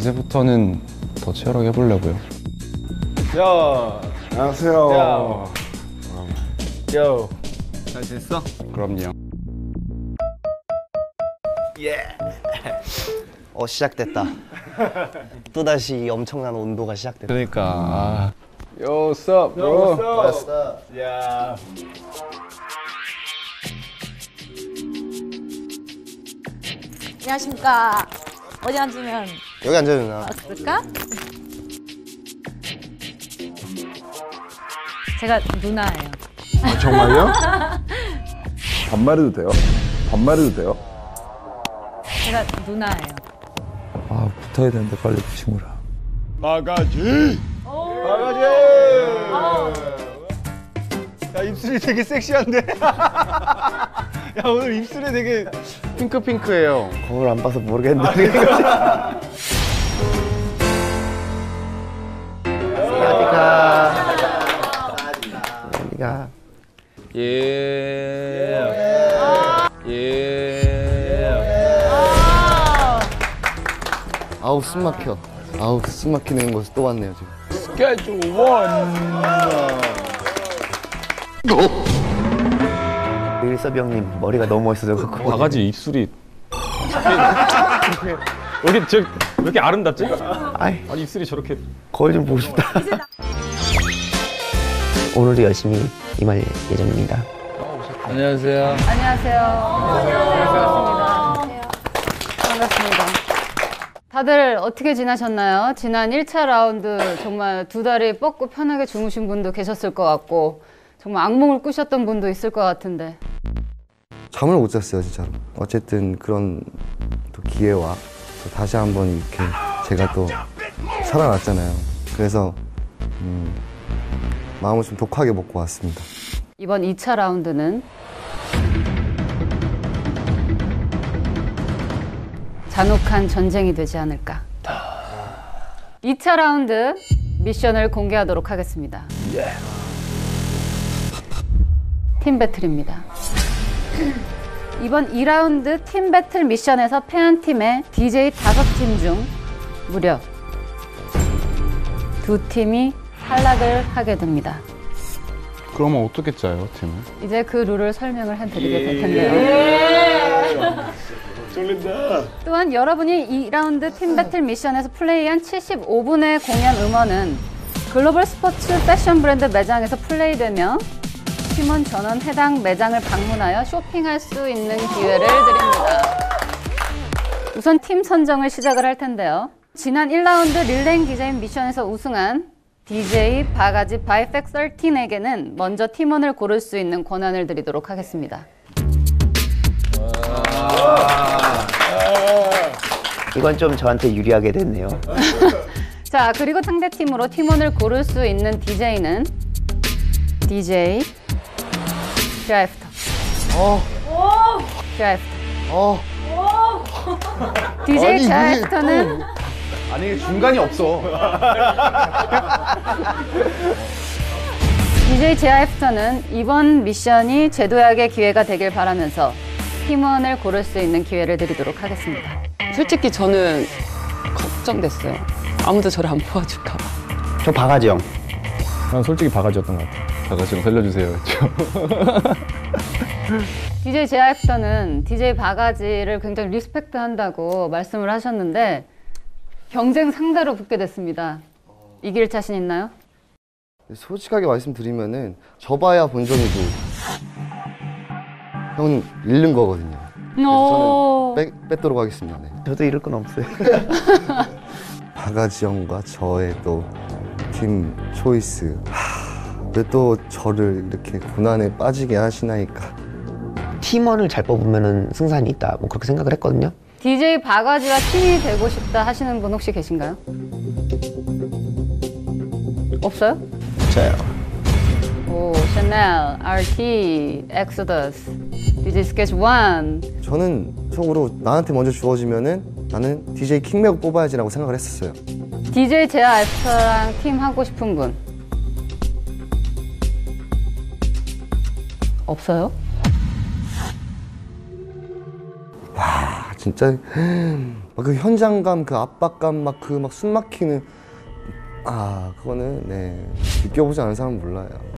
이제부터는 더 치열하게 해보려고요. 야, 안녕하세요. 요, 잘 지냈어? 그럼요. 예. 시작됐다. 또다시 엄청난 온도가 시작됐다. 그러니까 Yo, what's up, bro? What's up? 야. 안녕하십니까. 어디 앉으면 여기 앉아요, 누나. 그럴까? 제가 누나예요. 아, 정말요? 반말해도 돼요? 반말해도 돼요? 제가 누나예요. 아, 붙어야 되는데 빨리 붙이무라. 마가지! 마가지! 야, 입술이 되게 섹시한데? 야, 오늘 입술이 되게 핑크핑크해요. 거울 안 봐서 모르겠는데. 어디가? 아우, 숨 막혀. 아우, 숨 막히는 곳에 또 왔네요, 지금. 스케줄 1! 일섭이 형님 머리가 너무 멋있어져갖고. 바가지 입술이 여기 왜 이렇게 아름답지? 아이, 아니 입술이 저렇게. 거울 좀 보고 싶다. 오늘도 열심히 임할 예정입니다. 안녕하세요. 안녕하세요. 반갑습니다. 반갑습니다. 다들 어떻게 지나셨나요? 지난 1차 라운드 정말 두 다리 뻗고 편하게 주무신 분도 계셨을 것 같고 정말 악몽을 꾸셨던 분도 있을 것 같은데 잠을 못 잤어요, 진짜로. 어쨌든 그런 또 기회와 또 다시 한번 이렇게 제가 또 살아났잖아요. 그래서 마음을 좀 독하게 먹고 왔습니다. 이번 2차 라운드는 잔혹한 전쟁이 되지 않을까. 2차 라운드 미션을 공개하도록 하겠습니다. 팀 배틀입니다. 이번 2라운드 팀 배틀 미션에서 패한 팀의 DJ 5팀 중 무려 2팀이 탈락을 하게 됩니다. 그러면 어떻게 짜요, 팀을? 이제 그 룰을 설명을 해드리게 될 텐데요. 졸린다. 또한 여러분이 2라운드 팀 배틀 미션에서 플레이한 75분의 공연 음원은 글로벌 스포츠 패션 브랜드 매장에서 플레이되며 팀원 전원 해당 매장을 방문하여 쇼핑할 수 있는 기회를 드립니다. 우선 팀 선정을 시작을 할 텐데요. 지난 1라운드 릴레잉 디자인 미션에서 우승한 DJ 바가지 바이팩 13에게는 먼저 팀원을 고를 수 있는 권한을 드리도록 하겠습니다. 이건 좀 저한테 유리하게 됐네요. 자, 그리고 상대팀으로 팀원을 고를 수 있는 DJ는 DJ 드라이프터. 드라이프터. DJ 드라이프터는 아니, 중간이 없어. DJ 드라이프터는 이번 미션이 제도약의 기회가 되길 바라면서 팀원을 고를 수 있는 기회를 드리도록 하겠습니다. 솔직히 저는 걱정됐어요. 아무도 저를 안 도와줄까 봐. 저 바가지 형. 난 솔직히 바가지였던 것 같아. 바가지로 살려주세요. DJ 제아애프터는 DJ 바가지를 굉장히 리스펙트 한다고 말씀을 하셨는데 경쟁 상대로 붙게 됐습니다. 이길 자신 있나요? 솔직하게 말씀드리면은 져봐야 본전이고 형은 잃는 거거든요. 그래서 저는 뺏도록 하겠습니다. 네. 저도 잃을 건 없어요. 바가지 형과 저의 또 팀 초이스. 왜 또 저를 이렇게 고난에 빠지게 하시나이까. 팀원을 잘 뽑으면 승산이 있다. 뭐 그렇게 생각을 했거든요. DJ 바가지와 팀이 되고 싶다 하시는 분 혹시 계신가요? 없어요? 저요. 오, 샤넬, RT, 엑소더스, DJ 스케치 1. 저는 속으로 나한테 먼저 주어지면은 나는 DJ 킹맥을 뽑아야지라고 생각을 했었어요. DJ 제아 애프터랑 팀 하고 싶은 분 없어요? 진짜 막 그 현장감, 그 압박감, 막 그 막 숨 막히는 그거는 네 느껴보지 않은 사람은 몰라요.